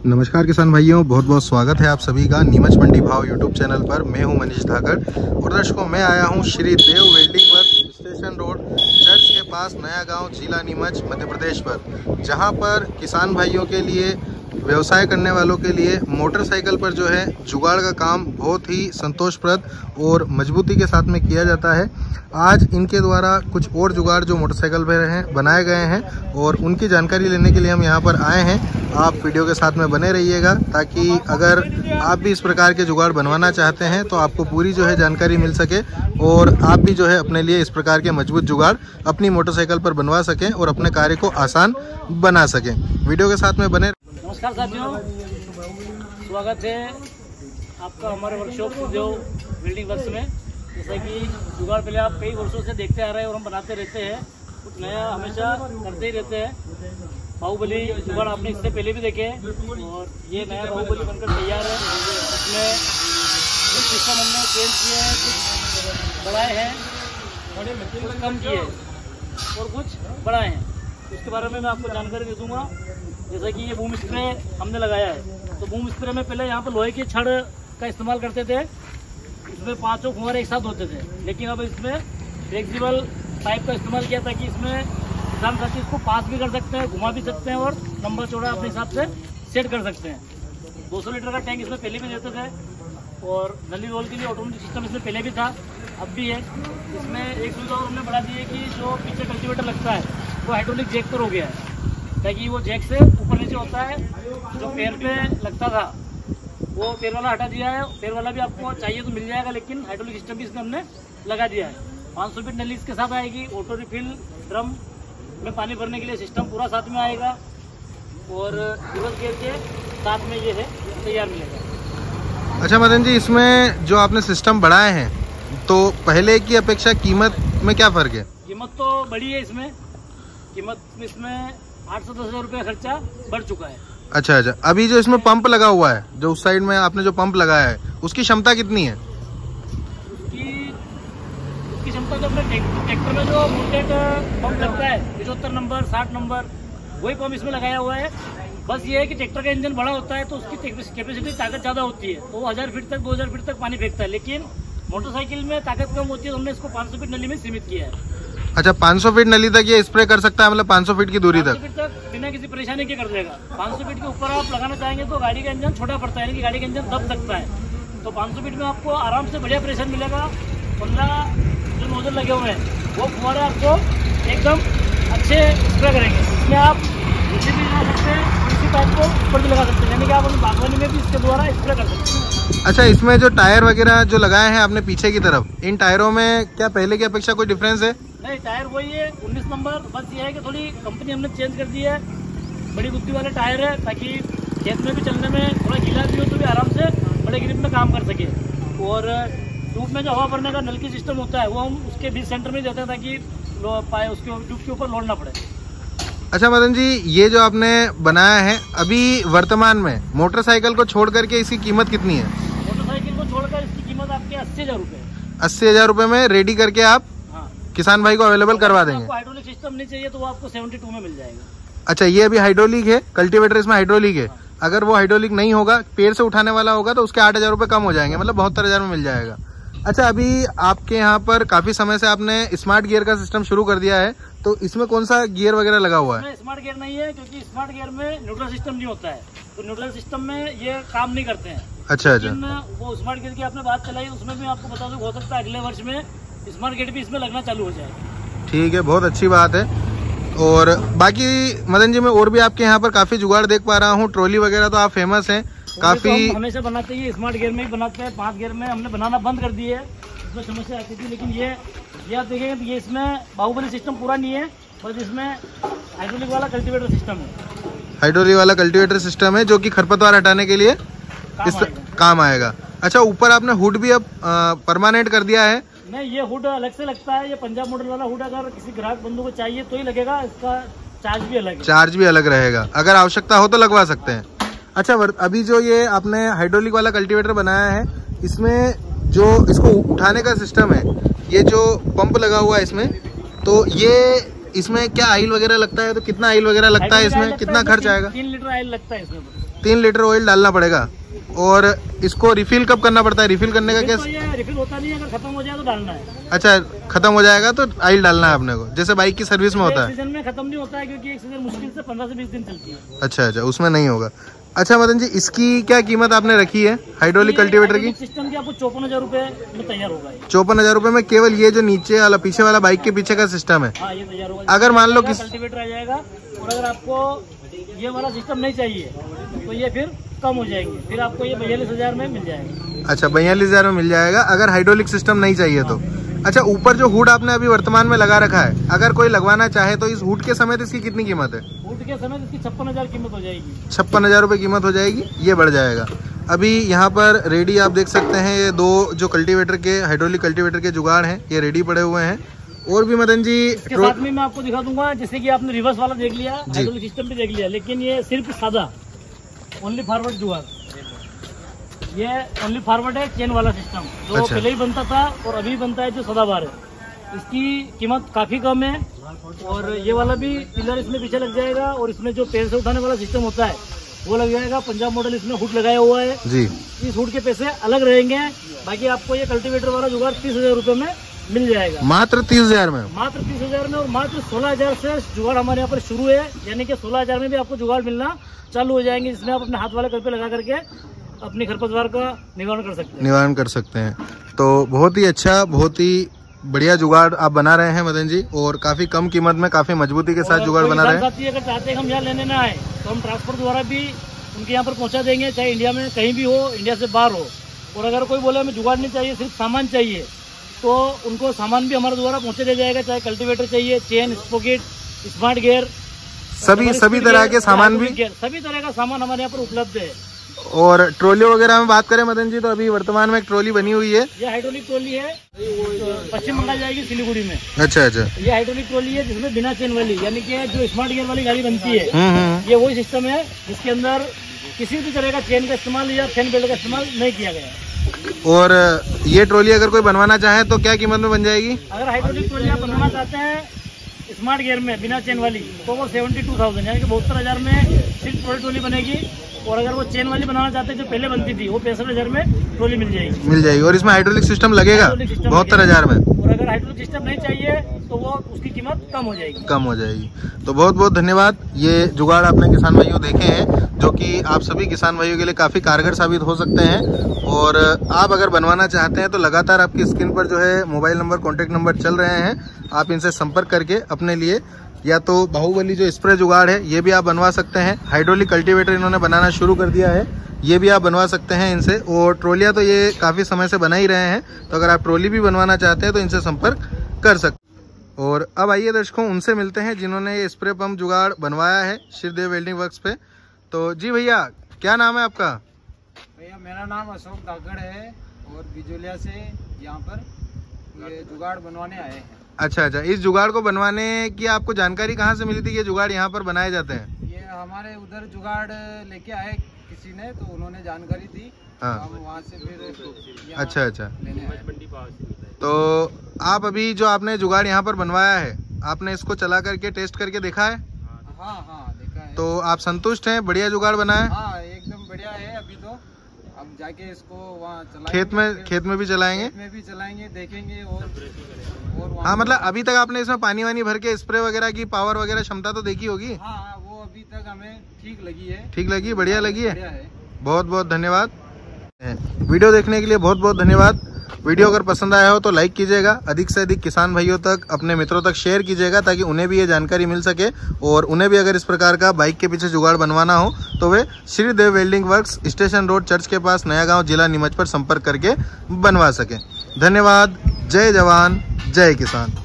नमस्कार किसान भाइयों, बहुत बहुत स्वागत है आप सभी का नीमच मंडी भाव यूट्यूब चैनल पर। मैं हूं मनीष धाकड़ और दर्शकों मैं आया हूं Shri Dev welding work station road church के पास, नया गांव, जिला नीमच, मध्य प्रदेश पर, जहां पर किसान भाइयों के लिए, व्यवसाय करने वालों के लिए मोटरसाइकिल पर जो है जुगाड़ का काम बहुत ही संतोषप्रद और मजबूती के साथ में किया जाता है। आज इनके द्वारा कुछ और जुगाड़ जो मोटरसाइकिल पर हैं बनाए गए हैं और उनकी जानकारी लेने के लिए हम यहाँ पर आए हैं। आप वीडियो के साथ में बने रहिएगा ताकि अगर आप भी इस प्रकार के जुगाड़ बनवाना चाहते हैं तो आपको पूरी जो है जानकारी मिल सके और आप भी जो है अपने लिए इस प्रकार के मजबूत जुगाड़ अपनी मोटरसाइकिल पर बनवा सकें और अपने कार्य को आसान बना सकें। वीडियो के साथ में बने। नमस्कार साथियों, स्वागत है आपका हमारे वर्कशॉप जो वेल्डिंग वर्क्स में। जैसा कि जुगाड़ पहले आप कई वर्षों से देखते आ रहे हैं और हम बनाते रहते हैं, कुछ नया हमेशा करते ही रहते हैं। बाहुबली जुगाड़ आपने इससे पहले भी देखे और ये नया बाहुबली बनकर तैयार है। इसमें कुछ सिस्टम हमने चेंज किए हैं, कुछ बढ़ाए हैं, कुछ कम किए और कुछ बढ़ाए हैं। उसके बारे में मैं आपको जानकारी दे दूँगा। जैसा कि ये बूम स्प्रे हमने लगाया है, तो बूम स्प्रे में पहले यहाँ पर लोहे की छड़ का इस्तेमाल करते थे। इसमें 5 फुहारे एक साथ होते थे, लेकिन अब इसमें फ्लेक्सिबल टाइप का इस्तेमाल किया ताकि इसमें किसान साथी इसको पास भी कर सकते हैं, घुमा भी सकते हैं और लंबा चौड़ा अपने हिसाब से सेट कर सकते हैं। 200 लीटर का टैंक इसमें पहले भी देते थे और नली रोल के लिए ऑटोमेटिक सिस्टम इसमें पहले भी था, अब भी है। इसमें एक सुविधा और हमने बढ़ा दी है कि जो पीछे कल्टीवेटर लगता है वो हाइड्रोलिक जैक पर हो गया है, ताकि वो जैक से ऊपर नीचे होता है। जो पैर पे लगता था वो पैर वाला हटा दिया है। पैर वाला भी आपको चाहिए तो मिल जाएगा, लेकिन हाइड्रोलिक सिस्टम भी इसमें हमने लगा दिया है। 500 फीट नली इसके साथ आएगी। ऑटो रिफिल ड्रम में पानी भरने के लिए सिस्टम पूरा साथ में आएगा और रिवर्स गियर के साथ में ये है तैयार मिलेगा। अच्छा मदन जी, इसमें जो आपने सिस्टम बढ़ाए हैं तो पहले की अपेक्षा कीमत में क्या फ़र्क है? कीमत तो बढ़ी है। इसमें कीमत इसमें 8 से 10 हज़ार रुपये खर्चा बढ़ चुका है। अच्छा, अभी जो इसमें पंप लगा हुआ है, जो उस साइड में आपने जो पंप लगाया है, उसकी क्षमता कितनी है? उसकी क्षमता जो अपने ट्रैक्टर में जो मोटेड पंप लगता है 75 नंबर 60 नंबर, वही पंप इसमें लगाया हुआ है। बस ये है कि ट्रैक्टर का इंजन बड़ा होता है तो उसकी कैपेसिटी ताकत ज़्यादा होती है, तो वो 1000 फीट तक 2000 फीट तक पानी फेंकता है। लेकिन मोटरसाइकिल में ताकत कम होती है, तो हमने इसको 500 फीट नली में सीमित किया है। अच्छा, 500 फीट नली तक ये स्प्रे कर सकता है, मतलब 500 फीट की दूरी तक बिना किसी परेशानी के कर देगा। 500 फीट के ऊपर आप लगाना चाहेंगे तो गाड़ी का इंजन छोटा पड़ता है, यानी कि गाड़ी का इंजन दब सकता है। तो 500 फीट में आपको आराम से बढ़िया प्रेशर मिलेगा। 15 जो नोजल लगे हुए हैं वो फुहारे आपको एकदम अच्छे स्प्रे करेंगे। इसमें आप नीचे भी लगा सकते हैं, इसी टाइप को ऊपर भी लगा सकते हैं, यानी कि आप अपनी बागवानी में भी इसके द्वारा स्प्रे कर सकते हैं। अच्छा, इसमें जो टायर वगैरह जो लगाए हैं आपने पीछे की तरफ, इन टायरों में क्या पहले की अपेक्षा कोई डिफरेंस है? नहीं, टायर वही है 19 नंबर। बस ये है कि थोड़ी कंपनी हमने चेंज कर दी है, बड़ी गुत्ती वाले टायर है ताकि खेत में भी चलने में थोड़ा गीला भी हो तो भी आराम से बड़े ग्रिप में काम कर सके। और ट्यूब में जो हवा भरने का नल की सिस्टम होता है वो हम उसके बीच सेंटर में देते हैं ताकि पाए उसके ट्यूब के ऊपर लोड ना पड़े। अच्छा मदन जी, ये जो आपने बनाया है अभी वर्तमान में मोटरसाइकिल को छोड़ करके इसकी कीमत कितनी है? मोटरसाइकिल को छोड़कर इसकी कीमत आपके 80,000 रुपये। 80,000 रुपये में रेडी करके आप किसान भाई को अवेलेबल करवा देंगे। आपको हाइड्रोलिक सिस्टम नहीं चाहिए तो वो आपको 72 में मिल जाएगा। अच्छा, ये अभी हाइड्रोलिक है, कल्टीवेटर इसमें हाइड्रोलिक है। अगर वो हाइड्रोलिक नहीं होगा, पेड़ से उठाने वाला होगा, तो उसके 8,000 रुपये कम हो जाएंगे, मतलब 72,000 में मिल जाएगा। अच्छा, अभी आपके यहाँ पर काफी समय से आपने स्मार्ट गियर का सिस्टम शुरू कर दिया है, तो इसमें कौन सा गियर वगैरह लगा हुआ है? स्मार्ट गियर नहीं है, क्योंकि स्मार्ट गियर में न्यूट्रल सिस्टम नहीं होता है, तो न्यूट्रल सिस्टम में ये काम नहीं करते हैं। अच्छा, वो स्मार्ट गियर की आपने बात चलाई, उसमें भी आपको बता दूं हो सकता है अगले वर्ष में स्मार्ट गियर भी इसमें लगना चालू हो जाएगा। ठीक है, बहुत अच्छी बात है। और बाकी मदन जी, मैं और भी आपके यहाँ पर काफी जुगाड़ देख पा रहा हूँ। ट्रॉली वगैरह तो आप फेमस हैं काफी। तो हमेशा बनाते हैं, स्मार्ट गियर में ही बनाते हैं। 5 गियर में हमने बनाना बंद कर दिए है, इसमें समस्या आती थी। लेकिन ये आप देखेंगे तो ये इसमें बाहुबली सिस्टम पूरा नहीं है, बस इसमें हाइड्रोलिक वाला कल्टीवेटर सिस्टम है। हाइड्रोलिक वाला कल्टीवेटर सिस्टम है जो कि खरपतवार हटाने के लिए काम आएगा। अच्छा, ऊपर आपने हुड भी अब परमानेंट कर दिया है? नहीं, ये हुड अलग से लगता है। ये पंजाब मॉडल वाला हुड अगर किसी ग्राहक बंधु को चाहिए तो ही लगेगा, इसका चार्ज भी अलग है। चार्ज भी अलग रहेगा, अगर आवश्यकता हो तो लगवा सकते हैं। अच्छा, अभी जो ये आपने हाइड्रोलिक वाला कल्टीवेटर बनाया है, इसमें जो इसको उठाने का सिस्टम है, ये जो पंप लगा हुआ है इसमें, तो ये इसमें क्या ऑयल वगैरह लगता है? तो कितना ऑयल वगैरह लगता है इसमें, कितना खर्च आएगा? 3 लीटर ऑयल लगता है इसमें। 3 लीटर ऑयल डालना पड़ेगा। और इसको रिफिल कब करना पड़ता है? रिफिल करने का क्या? तो ये रिफिल होता नहीं है, अगर खत्म हो जाए तो डालना है। अच्छा, खत्म हो जाएगा तो ऑयल डालना है अपने को, जैसे बाइक की सर्विस में होता है। सीजन में खत्म नहीं होता है, क्योंकि एक सीजन मुश्किल से 15 से 20 दिन चलती है। अच्छा, उसमें नहीं होगा। अच्छा मदन जी, इसकी क्या कीमत आपने रखी है हाइड्रोलिक कल्टीवेटर की? सिस्टम की आपको 54,000 रुपए में तैयार होगा। 54,000 रुपए में केवल ये जो नीचे वाला, पीछे वाला बाइक के पीछे का सिस्टम है? हाँ, ये तैयार होगा। अगर मान लो कल्टीवेटर आ जाएगा, और अगर आपको ये वाला सिस्टम नहीं चाहिए तो ये फिर कम हो जाएंगे, फिर आपको ये 42,000 में मिल जाएगा। अच्छा, 42,000 में मिल जाएगा अगर हाइड्रोलिक सिस्टम नहीं चाहिए तो। अच्छा, ऊपर जो हुड आपने अभी वर्तमान में लगा रखा है, अगर कोई लगवाना चाहे तो इस हुड के समेत इसकी कितनी कीमत है? हुड के समेत इसकी 56,000 कीमत हो जाएगी। 56,000 रुपये कीमत हो जाएगी, ये बढ़ जाएगा। अभी यहाँ पर रेडी आप देख सकते हैं, ये 2 जो कल्टीवेटर के, हाइड्रोलिक कल्टीवेटर के जुगाड़ हैं, ये रेडी पड़े हुए हैं। और भी मदन जी इसके साथ में मैं आपको दिखा दूंगा, जैसे कि आपने रिवर्स वाला देख लिया, हाइड्रोलिक सिस्टम भी देख लिया, लेकिन ये सिर्फ सादा ओनली फॉरवर्ड जुगाड़, ये ओनली फॉरवर्ड है चेन वाला सिस्टम, जो अच्छा। पहले ही बनता था और अभी बनता है, जो सदाबहार है। इसकी कीमत काफ़ी कम है, और ये वाला भी पिलर इसमें पीछे लग जाएगा, और इसमें जो पैर से उठाने वाला सिस्टम होता है वो लग जाएगा। पंजाब मॉडल इसमें हुड लगाया हुआ है जी। इस हुड के पैसे अलग रहेंगे। बाकी आपको ये कल्टीवेटर वाला जुगाड़ 30,000 रुपये में मिल जाएगा। मात्र 30,000 में? मात्र 30,000 में, और मात्र 16,000 से जुगाड़ हमारे यहाँ पर शुरू है, यानी कि 16,000 में भी आपको जुगाड़ मिलना चालू हो जाएंगे, जिसमें आप अपने हाथ वाले कल पे लगा करके अपनी खरपतवार का निवारण कर सकते हैं। तो बहुत ही अच्छा, बहुत ही बढ़िया जुगाड़ आप बना रहे हैं मदन जी, और काफी कम कीमत में काफी मजबूती के साथ जुगाड़ बना रहे हैं। अगर चाहते हैं हम यहाँ लेने ना आए तो हम ट्रांसपोर्ट द्वारा भी उनके यहाँ पर पहुँचा देंगे, चाहे इंडिया में कहीं भी हो, इंडिया से बाहर हो। और अगर कोई बोले हमें जुगाड़ नहीं चाहिए, सिर्फ सामान चाहिए, तो उनको सामान भी हमारे द्वारा पहुँचा दिया जाएगा। चाहे कल्टीवेटर चाहिए, चेन, स्पोकेट, स्मार्ट गियर, सभी तरह के सामान भी, सभी तरह का सामान हमारे यहाँ पर उपलब्ध है। और ट्रॉली वगैरह में बात करें मदन जी, तो अभी वर्तमान में एक ट्रॉली बनी हुई है। ये हाइड्रोलिक ट्रॉली है, पश्चिम बंगाल जाएगी सिलीगुड़ी में। अच्छा। ये हाइड्रोलिक ट्रॉली है, जिसमें बिना चेन वाली, यानी कि जो स्मार्ट गियर वाली गाड़ी बनती है, ये वही सिस्टम है जिसके अंदर किसी भी तरह का चेन का इस्तेमाल या फैन बेल्ट का इस्तेमाल नहीं किया गया। और ये ट्रॉली अगर कोई बनवाना चाहे तो क्या कीमत में बन जाएगी? अगर हाइड्रोलिक ट्रॉली आप बनवाना चाहते हैं स्मार्ट गियर में बिना चेन वाली, तो वो 72,000 यानी कि 72,000 में सिर्फ ट्रॉली बनेगी। और अगर वो चेन वाली बनाना चाहते हैं जो पहले बनती थी, वो 65,000 में ट्रॉली मिल जाएगी। और इसमें हाइड्रोलिक सिस्टम लगेगा 72,000 में। और अगर हाइड्रोलिक सिस्टम नहीं चाहिए तो वो उसकी कीमत कम हो जाएगी। तो बहुत बहुत धन्यवाद। ये जुगाड़ आपने किसान भाइयों देखे हैं, जो कि आप सभी किसान भाइयों के लिए काफ़ी कारगर साबित हो सकते हैं। और आप अगर बनवाना चाहते हैं तो लगातार आपकी स्क्रीन पर जो है मोबाइल नंबर, कॉन्टैक्ट नंबर चल रहे हैं, आप इनसे संपर्क करके अपने लिए या तो बाहुबली जो स्प्रे जुगाड़ है ये भी आप बनवा सकते हैं। हाइड्रोलिक कल्टीवेटर इन्होंने बनाना शुरू कर दिया है, ये भी आप बनवा सकते हैं इनसे। और ट्रॉलियाँ तो ये काफ़ी समय से बना ही रहे हैं, तो अगर आप ट्रॉली भी बनवाना चाहते हैं तो इनसे संपर्क कर सकते हैं। और अब आइए दर्शकों, उनसे मिलते हैं जिन्होंने ये स्प्रे पंप जुगाड़ बनवाया है श्रीदेव वेल्डिंग वर्क्स पे। तो जी भैया, क्या नाम है आपका? भैया मेरा नाम अशोक धाकड़ है, और बिजोलिया से यहाँ पर ये जुगाड़ बनवाने आए हैं। अच्छा। इस जुगाड़ को बनवाने की आपको जानकारी कहाँ से मिली थी कि ये जुगाड़ यहाँ पर बनाए जाते हैं? ये हमारे उधर जुगाड़ लेके आए किसी ने, तो उन्होंने जानकारी दी। हाँ। हम वहाँ से फिर अच्छा लेने आए। तो आप अभी जो आपने जुगाड़ यहाँ पर बनवाया है, आपने इसको चला करके टेस्ट करके देखा है? हाँ देखा है। तो आप संतुष्ट हैं? बढ़िया जुगाड़ बना है? हाँ एकदम बढ़िया है। अभी तो अब जाके इसको वहाँ खेत में भी चलाएंगे? खेत में भी चलाएंगे, देखेंगे। और हाँ, मतलब अभी तक आपने इसमें पानी वानी भर के स्प्रे वगैरह की पावर वगैरह क्षमता तो देखी होगी? हाँ, वो अभी तक हमें ठीक लगी है। बढ़िया लगी है। बढ़िया है। बहुत बहुत धन्यवाद। वीडियो देखने के लिए बहुत बहुत धन्यवाद। वीडियो अगर पसंद आया हो तो लाइक कीजिएगा, अधिक से अधिक किसान भाइयों तक, अपने मित्रों तक शेयर कीजिएगा, ताकि उन्हें भी ये जानकारी मिल सके, और उन्हें भी अगर इस प्रकार का बाइक के पीछे जुगाड़ बनवाना हो तो वे Shridev welding works, station road, church के पास, नया गांव, जिला नीमच पर संपर्क करके बनवा सके। धन्यवाद। जय जवान, जय किसान।